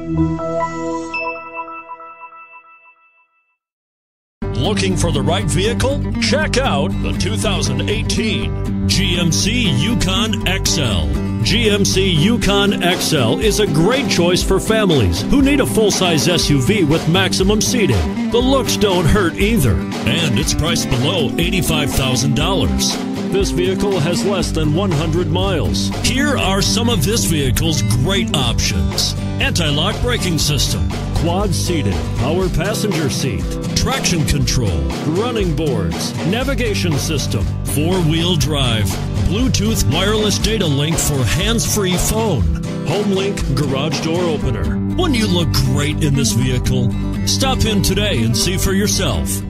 Looking for the right vehicle? Check out the 2018 GMC Yukon XL. GMC Yukon XL is a great choice for families who need a full-size SUV with maximum seating. The looks don't hurt either, and it's priced below $85,000. This vehicle has less than 100 miles. Here are some of this vehicle's great options: anti-lock braking system, quad seating, power passenger seat, traction control, running boards, navigation system, four-wheel drive, Bluetooth wireless data link for hands-free phone, HomeLink garage door opener. Wouldn't you look great in this vehicle? Stop in today and see for yourself.